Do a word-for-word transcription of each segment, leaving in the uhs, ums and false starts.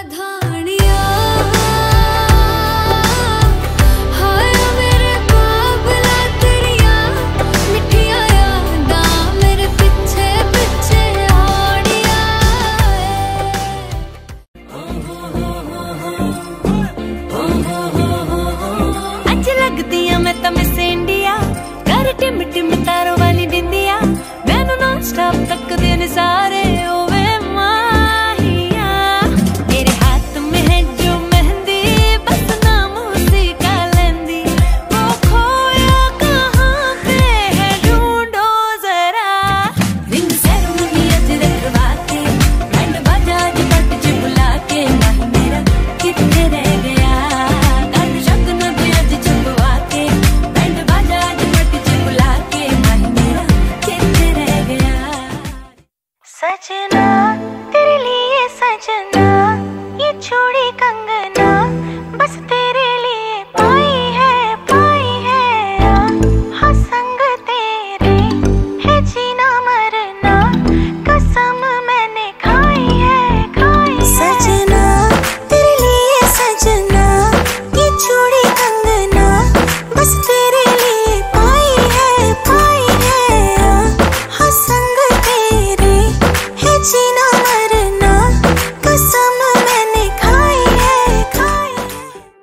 सजना तेरे लिए सजना, ये चूड़ी कंगना बस तेरे लिए पाई है पाई है। हाँ संग तेरे है जीना मरना, कसम मैंने खाई है खाई है। सजना तेरे लिए सजना, ये चूड़ी कंगना बस तेरे लिए पाई है पाई है। हाँ संग तेरे है जीना मरना, कसम मैंने खाई है खाई है।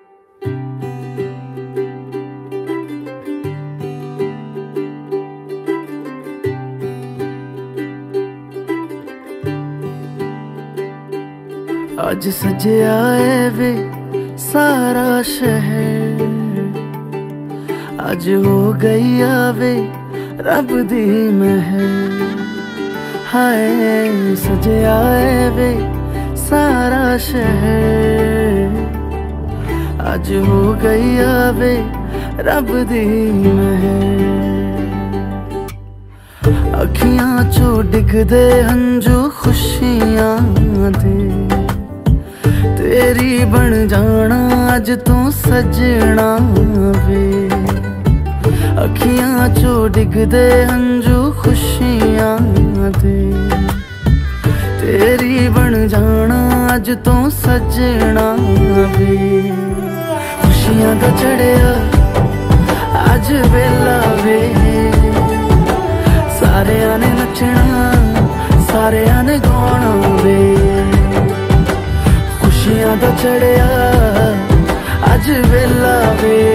आज सजया है वे सारा शहर, आज हो गई आवे रब दी महर। हाय सजया है वे सारा शहर, आज हो गई आवे रब दी महर। अखियां चो डिगदे हंजू खुशियां दे, तेरी बन जाना अज तू सजना वे। अखियां चो डिगदे हंजू खुशियां दे, तेरी बन जाना अज तू सजना वे। खुशियां दा चढ़िया अज वेला वे, सारेयां ने नचना सारेयां ने गाना वे। खुशियां दा चढ़िया अज वेला वे,